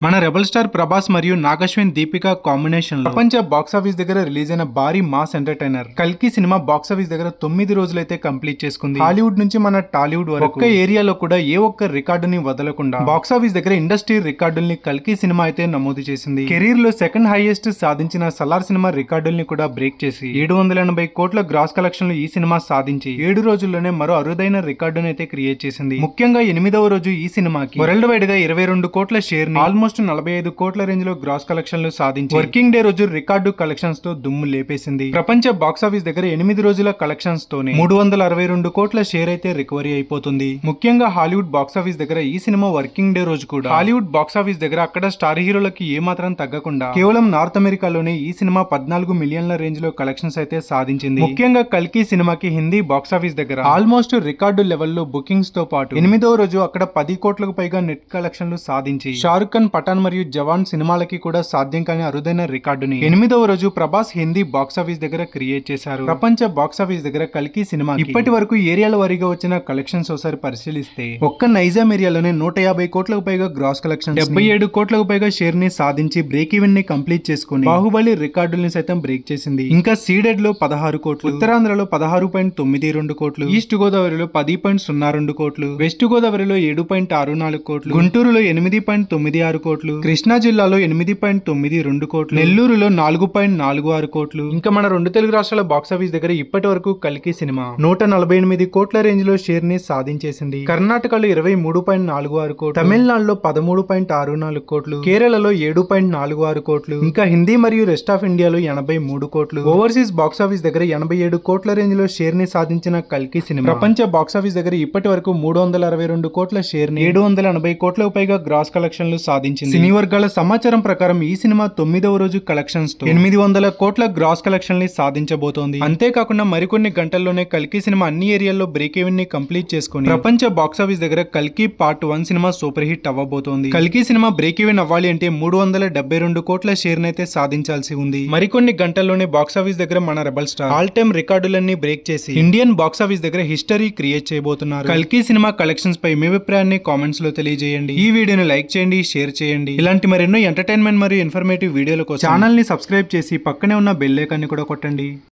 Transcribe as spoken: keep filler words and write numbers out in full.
మన rebel star Prabhas మరియు Nag Ashwin Deepika combination లో ప్రపంచ బాక్సాఫీస్ దగ్గర రిలీజ్ అయిన భారీ మాస్ ఎంటర్టైనర్ కల్కి సినిమా బాక్సాఫీస్ దగ్గర తొమ్మిది రోజులైతే కంప్లీట్ చేసుకుంది. హాలీవుడ్ నుంచి మన టాలీవుడ్ వరకు ఒక్క ఏరియాలో కూడా ఏ ఒక్క రికార్డుని వదలకుండా బాక్సాఫీస్ దగ్గర ఇండస్ట్రీ రికార్డుల్ని కల్కి సినిమా అయితే నమోదు చేసింది. కెరీర్ లో సెకండ్ హైయెస్ట్ సాధించిన సలార్ సినిమా రికార్డుల్ని కూడా బ్రేక్ చేసి ఏడు వందల ఎనభై కోట్ల గ్రాస్ కలెక్షన్లు ఈ సినిమా సాధించి ఏడు రోజుల్లోనే మరో అరుదైన రికార్డును అయితే క్రియేట్ చేసింది. ముఖ్యంగా ఎనిమిదవ రోజు ఈ సినిమాకి వరల్డ్ వైడ్ గా ఇరవై రెండు కోట్ల షేర్ ని ఆల్మోస్ట్ నలభై ఐదు కోట్ల రేంజ్ లో గ్రాస్ కలెక్షన్లు సాధించి వర్కింగ్ డే రోజు రికార్డు కలెక్షన్స్ తో దుమ్ము లేపేసింది. ప్రపంచ బాక్సాఫీస్ దగ్గర ఎనిమిది రోజుల కలెక్షన్స్ తోనే మూడు వందల అరవై రెండు కోట్ల షేర్ అయితే రికవరీ అయిపోతుంది. ముఖ్యంగా హాలీవుడ్ బాక్సాఫీస్ దగ్గర ఈ సినిమా వర్కింగ్ డే రోజు కూడా హాలీవుడ్ బాక్సాఫీస్ దగ్గర అక్కడ స్టార్ హీరోలకి ఏ మాత్రం తగ్గకుండా కేవలం నార్త్ అమెరికాలోనే ఈ సినిమా పద్నాలుగు మిలియన్ల రేంజ్ లో కలెక్షన్స్ అయితే సాధించింది. ముఖ్యంగా కల్కి సినిమాకి హిందీ బాక్సాఫీస్ దగ్గర ఆల్మోస్ట్ రికార్డు లెవెల్లో బుకింగ్స్ తో పాటు ఎనిమిదవ రోజు అక్కడ పది కోట్లకు పైగా నెట్ కలెక్షన్లు సాధించి షారుఖ్ ఖాన్ పఠాన్ మరియు జవాన్ సినిమాలకి కూడా సాధ్యం కాని అరుదైన రికార్డుని ఎనిమిదవ రోజు ప్రభాస్ హిందీ బాక్సాఫీస్ దగ్గర క్రియేట్ చేశారు. ప్రపంచ బాక్సాఫీస్ దగ్గర కల్కి సినిమా ఇప్పటి వరకు ఏరియాల వారీగా వచ్చిన కలెక్షన్స్ ఒకసారి పరిశీలిస్తే ఒక్క నైజాం ఏరియాలోనే నూట యాభై కోట్లకు పైగా గ్రాస్ కలెక్షన్ డెబ్బై ఏడు కోట్లకు పైగా షేర్ ని సాధించి బ్రేక్ ఈవెన్ ని కంప్లీట్ చేసుకుని బాహుబలి రికార్డుల్ని సైతం బ్రేక్ చేసింది. ఇంకా సీడెడ్ లో పదహారు కోట్లు, ఉత్తరాంధ్రలో పదహారు పాయింట్ తొమ్మిది రెండు కోట్లు, ఈస్ట్ గోదావరిలో పది పాయింట్ సున్నా రెండు కోట్లు, వెస్ట్ గోదావరిలో ఏడు పాయింట్ ఆరు నాలుగు కోట్లు, గుంటూరులో ఎనిమిది పాయింట్ తొమ్మిది ఆరు కోట్లు, కృష్ణా జిల్లాలో ఎనిమిది పాయింట్ తొమ్మిది రెండు కోట్లు, నెల్లూరులో నాలుగు పాయింట్ నాలుగు ఆరు కోట్లు. ఇంకా మన రెండు తెలుగు రాష్ట్రాల బాక్సాఫీస్ దగ్గర ఇప్పటి వరకు కల్కి సినిమా నూట నలభై ఎనిమిది కోట్ల రేంజ్ లో షేర్ ని సాధించేసింది. కర్ణాటకలో ఇరవై మూడు పాయింట్ నాలుగు ఆరు కోట్లు, తమిళనాడులో పదమూడు పాయింట్ ఆరు నాలుగు కోట్లు, కేరళలో ఏడు పాయింట్ నాలుగు ఆరు కోట్లు, ఇంకా హిందీ మరియు రెస్ట్ ఆఫ్ ఇండియాలో ఎనభై మూడు కోట్లు. ఓవర్సీస్ బాక్సాఫీస్ దగ్గర ఎనభై ఏడు కోట్ల రేంజ్ లో షేర్ ని సాధించిన కల్కి సినిమా ప్రపంచ బాక్సాఫీస్ దగ్గర ఇప్పటి వరకు మూడు వందల అరవై రెండు కోట్ల షేర్ ని ఏడు వందల ఎనభై కోట్లకు పైగా గ్రాస్ కలెక్షన్లు సాధించింది. సినీ వర్గాల సమాచారం ప్రకారం ఈ సినిమా తొమ్మిదవ రోజు కలెక్షన్స్ తో ఎనిమిది వందల కోట్ల గ్రాస్ కలెక్షన్ ని సాధించబోతోంది. అంతేకాకుండా మరికొన్ని గంటల్లోనే కల్కి సినిమా అన్ని ఏరియాల్లో బ్రేక్ ఈవెన్ ని కంప్లీట్ చేసుకుని ప్రపంచ బాక్సాఫీస్ దగ్గర కల్కి part one cinema super hit అవ్వబోతోంది. కల్కి సినిమా బ్రేక్ ఈవెన్ అవ్వాలి అంటే మూడు వందల డెబ్బై రెండు కోట్ల షేర్ నైతే సాధించాల్సి ఉంది. మరికొన్ని గంటల్లోనే బాక్సాఫీస్ దగ్గర మన రెబల్ స్టార్ ఆల్ టైమ్ రికార్డులన్నీ బ్రేక్ చేసి ఇండియన్ బాక్సాఫీస్ దగ్గర హిస్టరీ క్రియేట్ చేయబోతున్నారు. కల్కి సినిమా కలెక్షన్స్ పై మీ అభిప్రాయాన్ని కామెంట్స్ లో తెలియజేయండి. ఈ వీడియోని లైక్ చేయండి, షేర్ చేయండి. ఇలాంటి మరెన్నో ఎంటర్టైన్మెంట్ మరియు ఇన్ఫర్మేటివ్ వీడియోల కోసం ఛానల్ ని సబ్స్క్రైబ్ చేసి పక్కనే ఉన్న బెల్ ఐకాన్ ని కూడా కొట్టండి.